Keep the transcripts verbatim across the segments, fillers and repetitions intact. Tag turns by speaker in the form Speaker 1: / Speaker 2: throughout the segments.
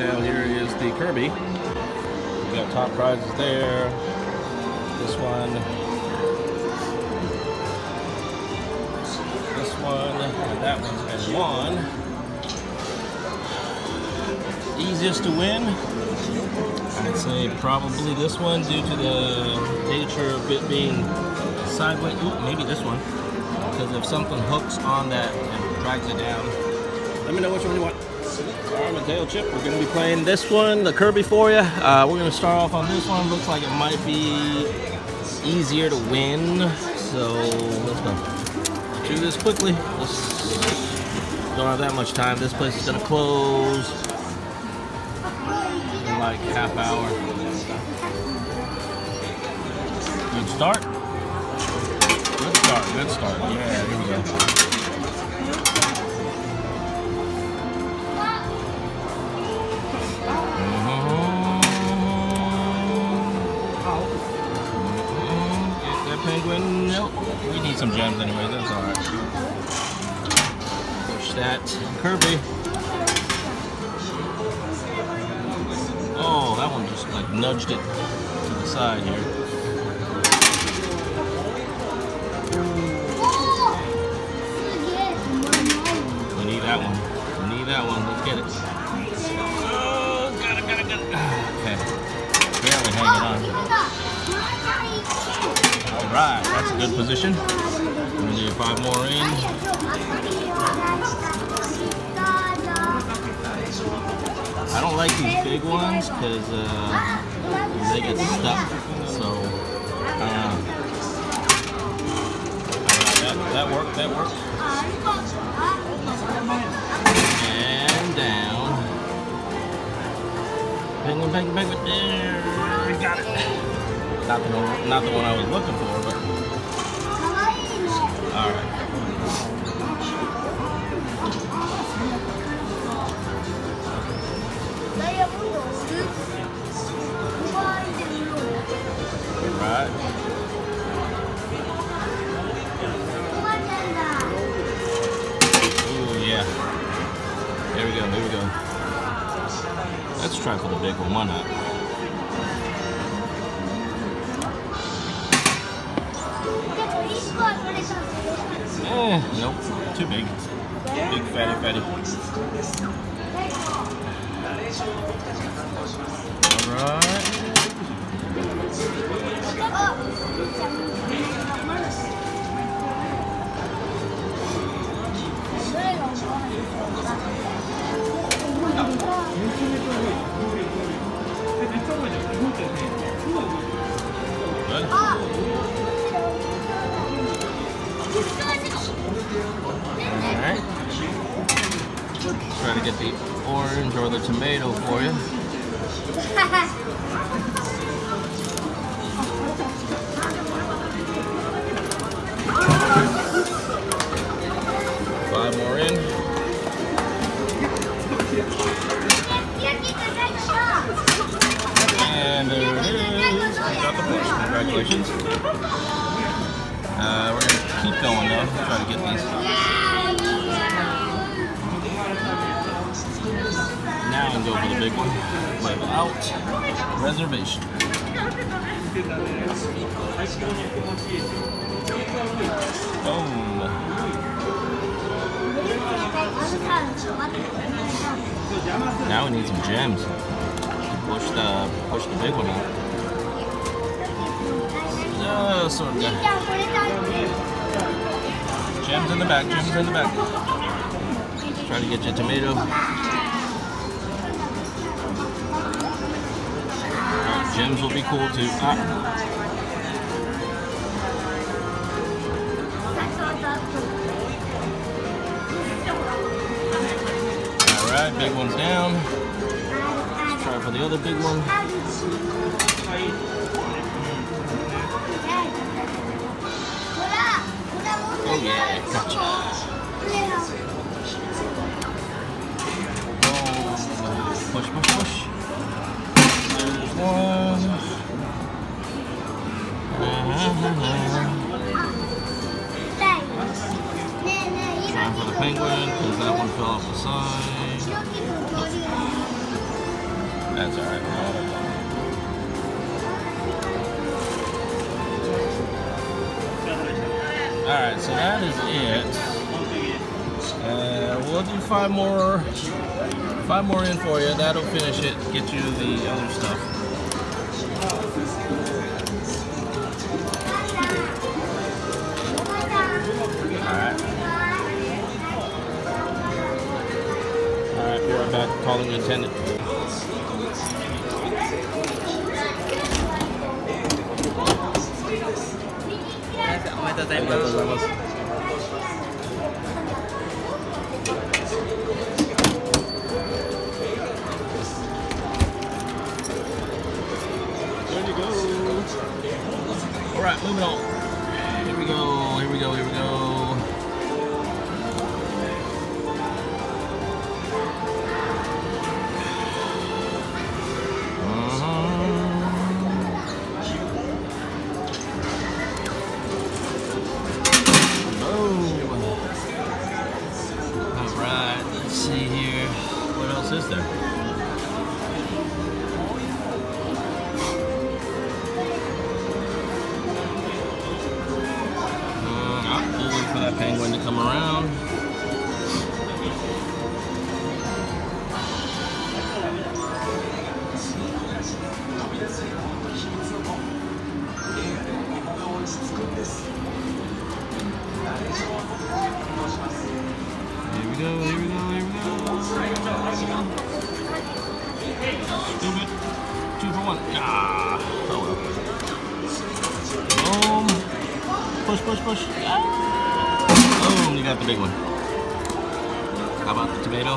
Speaker 1: tail here is the Kirby. We got top prizes there. This one. This one. And that one's been won. Easiest to win. I'd say probably this one due to the nature of it being sideways. Ooh, maybe this one. Because if something hooks on that and drags it down. Let me know which one you want. Alright, Mateo Chip, we're going to be playing this one, the Kirby for you. Uh, we're going to start off on this one. Looks like it might be easier to win. So let's go. Do this quickly. Let's, don't have that much time. This place is going to close in like half hour. Good start. Good start. Good start. Yeah, here we go. Penguin, nope. We need some gems anyway, that's alright. Push that. Kirby. Oh, that one just like nudged it to the side here. We need that one. We need that one. Let's get it. Oh, got it, got it, got it. Okay. Barely hanging on. Alright, that's a good position. We're going to do five more in. I don't like these big ones because uh, they get stuck. So, uh, that, that worked, that worked. And down. Penguin, penguin, penguin. There, we got it. Not the, one, not the one I was looking for, but alright. Alright. Ooh, yeah. There we go, there we go. Let's try for the big one, why not? Eh, nope, too big. Big fatty fatty. Alright. Good. Alright. Try to get the orange or the tomato for you. Five more in. And there it is. I got the push. Congratulations. Uh, we're going to keep going though. Try to get these. Now and go for the big one. Without reservation. Boom. Now we need some gems. Push the push the big one out. Uh, sort of. Gems in the back. Gems in the back. Try to get your tomato. Gems will be cool too. Ah. Alright, big one's down. Let's try for the other big one. Oh yeah, gotcha. Oh, push, push, push. There's one. Trying for the penguin, because that one fell off the side. That's alright. Alright, so that is it. Uh, we'll do five more, five more in for you. That'll finish it. Get you the other stuff. Alright. Alright, be right back. Calling the attendant. There you go. Alright, moving on. Here we go, here we go, here we go. Is there? Uh, I'll wait for that penguin to come around. Here we go, here we go, here we go. Stupid. Two for one. Ah. Oh well. Boom. Push, push, push. Ah. Boom. You got the big one. How about the tomato?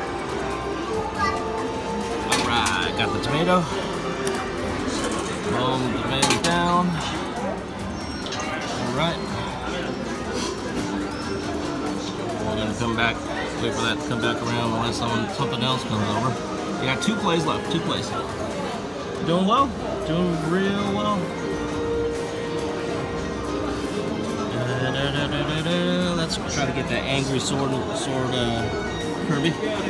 Speaker 1: Alright. Got the tomato. Boom. The tomato's down. Alright. We're going to come back. Wait for that to come back around unless someone, something else comes over. You got two plays left, two plays. Doing well, doing real well. Da, da, da, da, da, da. Let's try to get that angry sword, sword uh, Kirby.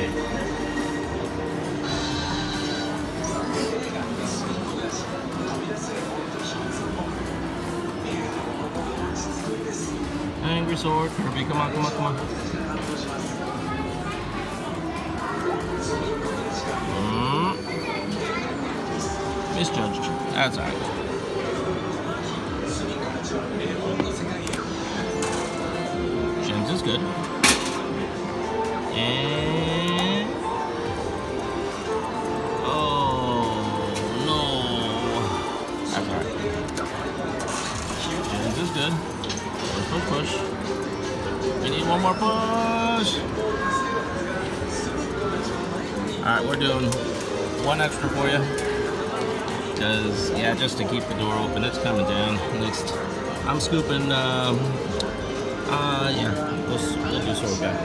Speaker 1: Angry sword Kirby, come on, come on, come on. Misjudged. That's alright. Gems is good. And oh no. That's alright. Gems is good. Push, push, push. We need one more push. Alright, we're doing one extra for you. Because, yeah, just to keep the door open, it's coming down. Next, I'm scooping, um, uh, yeah, we'll, we'll do sword back.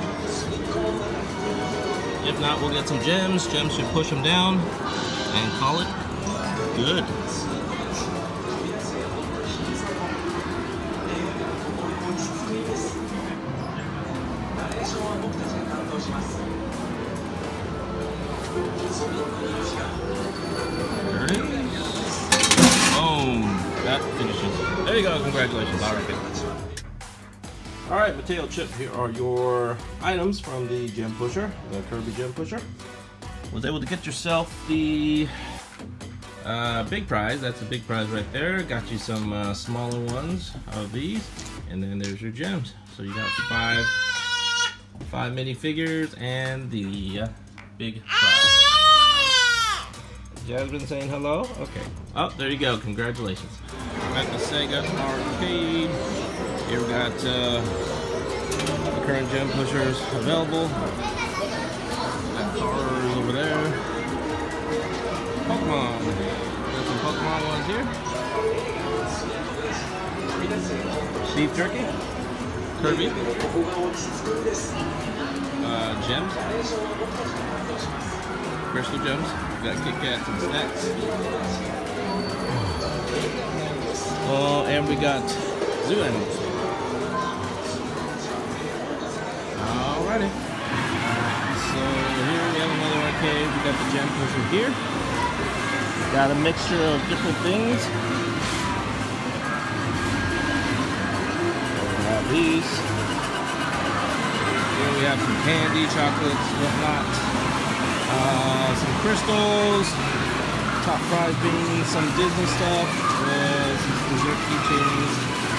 Speaker 1: If not, we'll get some gems. Gems should push them down and call it good. That finishes. There you go, congratulations. All right, good. All right, Mateo Chip, here are your items from the Gem Pusher, the Kirby Gem Pusher. Was able to get yourself the uh, big prize. That's the big prize right there. Got you some uh, smaller ones of these, and then there's your gems. So you got five, five minifigures and the uh, big prize. Jasmine saying hello? Okay. Oh, there you go. Congratulations. Got the Sega Arcade. Here we got uh, the current Gem Pushers available. Got cars over there. Pokemon. Got some Pokemon ones here. Beef jerky. Kirby. Uh, gems. Crystal gems. We got Kit Kats and snacks. Oh, and we got zoo animals. Alrighty. So here we have another arcade. We got the Gem Pusher here. Got a mixture of different things. We have these. Here we have some candy, chocolates, whatnot. Uh, some crystals, top prize beans, some Disney stuff, uh, some dessert keychains.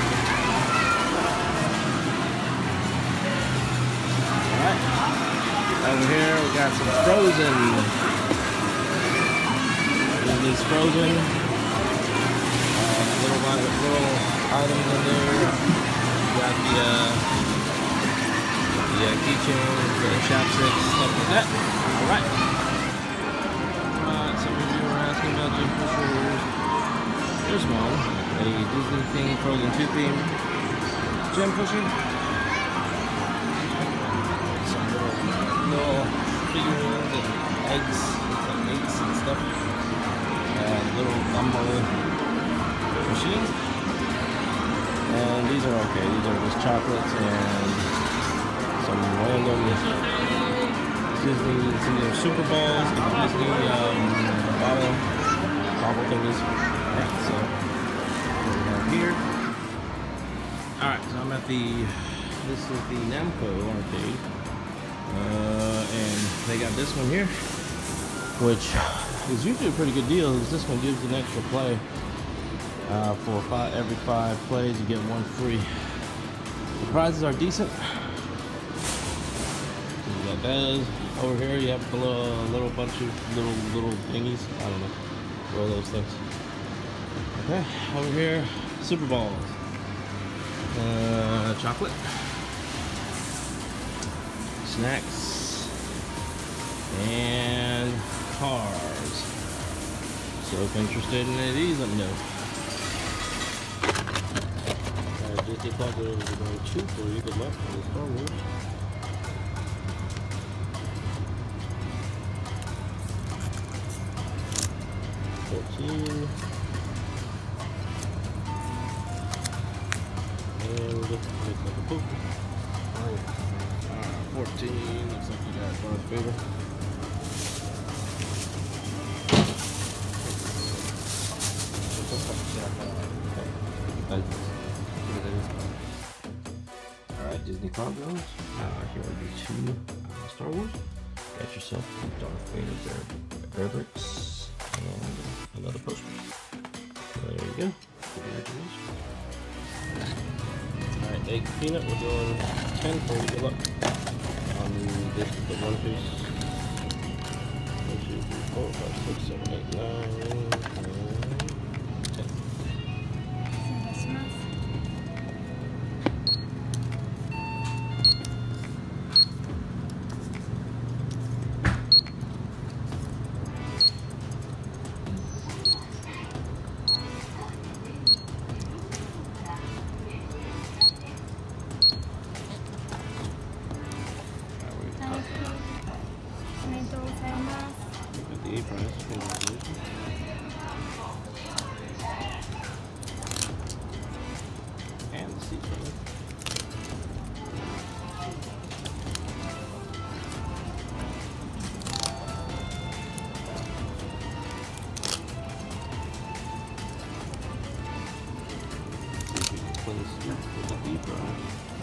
Speaker 1: Alright. Over here we got some Frozen. Disney's Frozen. Uh, little, little items in there. We got the uh, the uh, keychains, the chapsticks, stuff like that. Alright. Alright, some of you were asking about gym pushers. There's one. A Disney theme, Frozen two theme. Gym pusher. Some little, little figurines and eggs, like eggs and stuff. Uh, little gumball machines. And these are okay. These are just chocolates and some random Disney, some of their Super Bowls, Disney um, bottle, bobble thingies. Yeah, so we're here. Alright, so I'm at the, this is the Namco arcade. Uh, and they got this one here, which is usually a pretty good deal. This one gives an extra play. Uh, for five, every five plays, you get one free. The prizes are decent. That does. Over here, you have a little, little bunch of little little thingies. I don't know. What are those things? Okay. Over here, Super Balls. Uh, chocolate. Snacks. And cars. So if interested in any of these, let me know. Disney Club is going two for you. Good luck on the Star Wars. fourteen. And looks like a poop. Alright, fourteen. Looks like you got Darth Vader. Alright, Disney cargoes. Uh, here are your two uh, Star Wars. Got yourself Darth Vader's air, air bricks and another poster. There you go. Congratulations. Alright, egg peanut. We're doing ten for you. Good luck. On this is the one piece. one, two, three, four, five, six, seven, eight, nine, ten. And the seat room. Place with the deep fry.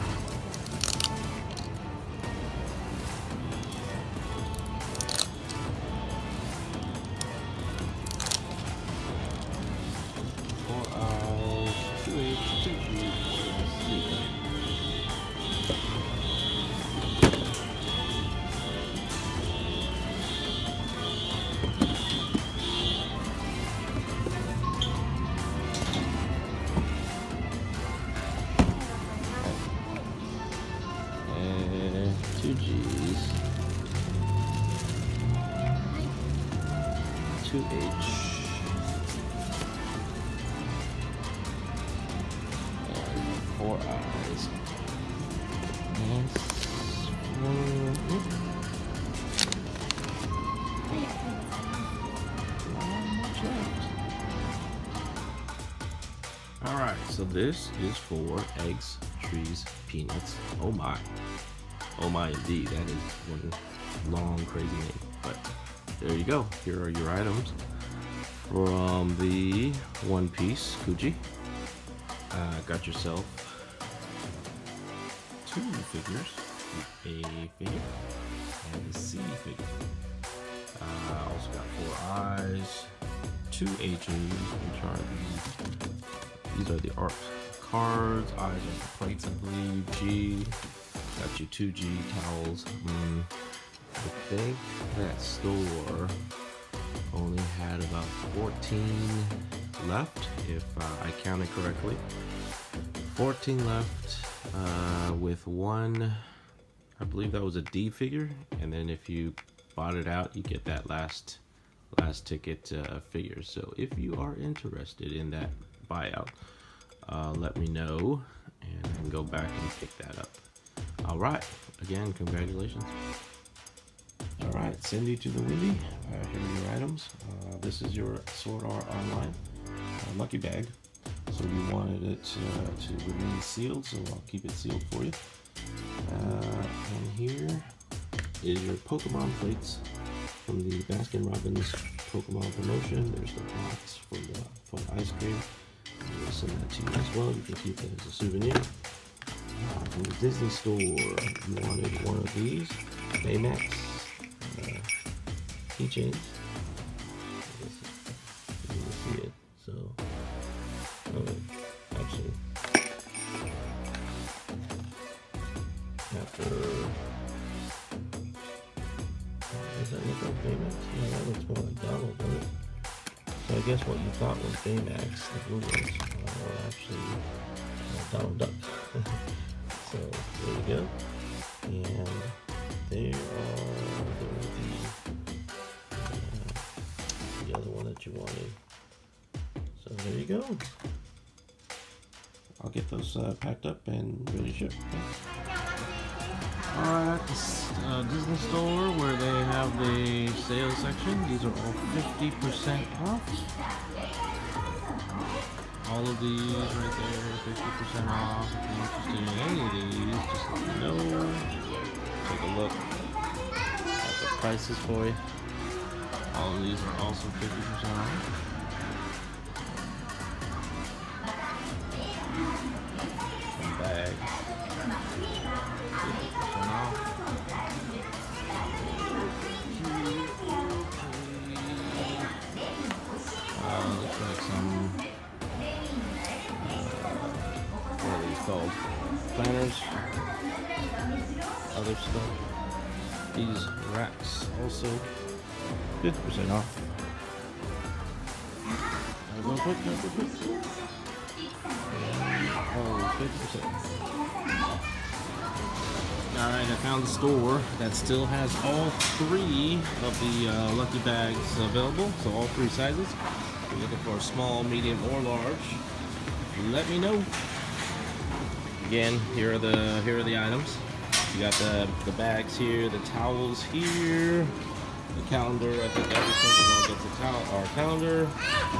Speaker 1: Two G's, two H, and four I's, and one. All right, so this is for eggs, trees, peanuts. Oh my. Oh my, indeed, that is one long, crazy name. But there you go. Here are your items from the One Piece Kuji. Uh, got yourself two figures, a figure and a C figure. Uh, also got four eyes, two H's, which are the, these are the art cards, eyes are the plates, I believe. G, got you two G towels. Mm, I think that store only had about fourteen left, if uh, I counted correctly. fourteen left, uh, with one, I believe that was a D figure, and then if you bought it out, you get that last last ticket uh, figure. So if you are interested in that buyout, uh, let me know, and I can go back and pick that up. All right, again, congratulations. All right, Cindy to the Windy. Uh, here are your items. Uh, this is your Sword Art Online uh, lucky bag. So you wanted it uh, to remain sealed, so I'll keep it sealed for you. Uh, and here is your Pokemon plates from the Baskin Robbins Pokemon promotion. There's the box for the for the ice cream. I'll send that to you as well. You can keep that as a souvenir. Uh, from the Disney store, you wanted one of these Baymax uh, keychains. You can see it. So, oh, actually, after. Does that look like Baymax? Yeah, that looks more like Donald, doesn't it? So I guess what you thought was Baymax, the blue ones, uh, are actually uh, Donald Duck. So there you go. And there are the, uh, the other one that you wanted. So there you go. I'll get those uh, packed up and ready to ship. Alright, at the uh, Disney store where they have the sales section, these are all fifty percent off. All of these right there, fifty percent off. If you're interested in any of these, just let me know. Take a look at the prices for you. All of these are also fifty percent off. Some bags. Uh, looks like some uh, what are these called? Planners, other stuff. These racks also fifty percent off. Go quick, go quick, quick. Oh, fifty percent. Alright, I found a store that still has all three of the uh, lucky bags available, so all three sizes. If you're looking for a small, medium, or large, let me know. Again, here are the here are the items. You got the the bags here, the towels here, the calendar. I think every single one gets a towel or a calendar.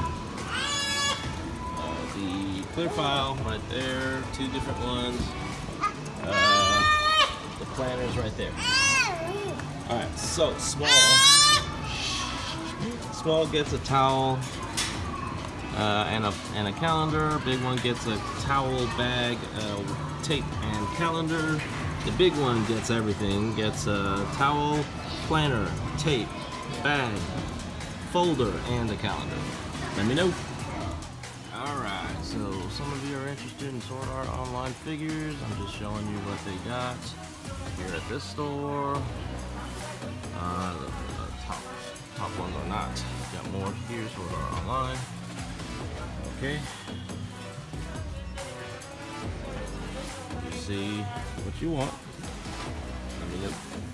Speaker 1: Uh, the clear file right there, two different ones. Uh, The planners right there. Alright, so small. Small gets a towel uh, and a and a calendar. Big one gets a towel, bag, uh, tape, and calendar. The big one gets everything. Gets a towel, planner, tape, bag, folder, and a calendar. Let me know. Alright, so some of you are interested in Sword Art Online figures. I'm just showing you what they got here at this store. Uh, the, the top, top ones are not. Got more here, Sword Art Online. Okay. You see what you want. Let me know.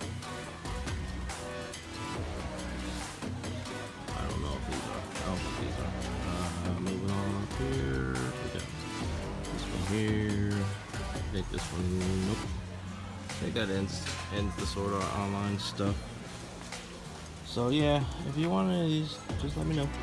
Speaker 1: I don't know if these are. I don't think these are. Uh, moving on up here. We got this one here. I think this one. Nope. I think that ends ends the Sword Art Online stuff. So yeah, if you want any of these, just let me know.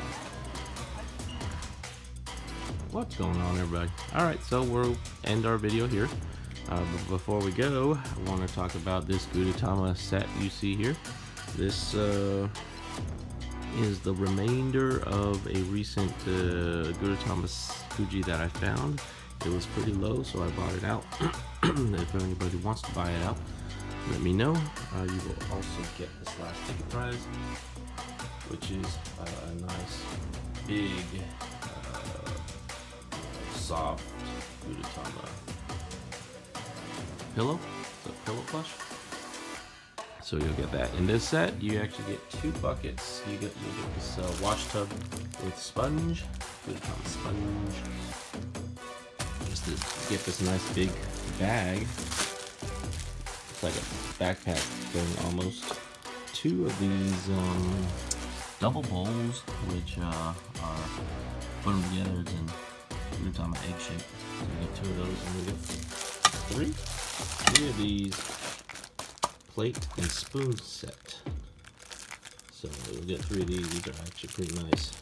Speaker 1: What's going on, everybody? Alright, so we'll end our video here. Uh, but before we go, I want to talk about this Gudetama set you see here. This uh, is the remainder of a recent uh, Gudetama Fuji that I found. It was pretty low, so I bought it out. If anybody wants to buy it out, let me know. Uh, you will also get this last ticket prize, which is uh, a nice big uh, soft Gudetama pillow, the pillow plush. So you'll get that. In this set, you actually get two buckets. You get you get this uh, wash tub with sponge, Gudetama sponge. Just to get this nice big bag. It's like a backpack thing almost. Two of these um, double bowls, which uh, are put them together. It's in Gudetama egg shape. So you get two of those, and you get three. Three of these plate and spoon set. So you'll get three of these. These are actually pretty nice.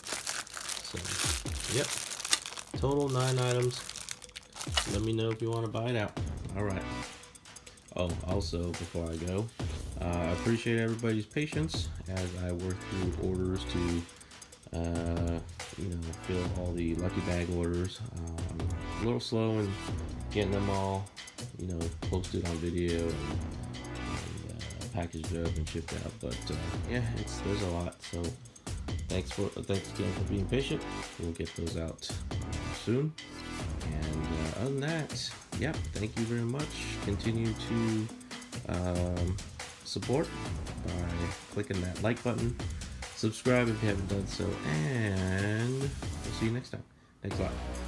Speaker 1: So, yep. Total nine items. Let me know if you want to buy it out. Alright. Oh, also, before I go, uh, I appreciate everybody's patience as I work through orders to, uh, you know, fill all the Lucky Bag orders. Um, a little slow in getting them all, you know, posted on video and, and uh, packaged up and shipped out. But uh, yeah, it's there's a lot. So thanks for thanks again for being patient. We'll get those out uh, soon. And uh, other than that, yep, thank you very much. Continue to um, support by clicking that like button. Subscribe if you haven't done so, and we'll see you next time. Thanks a lot.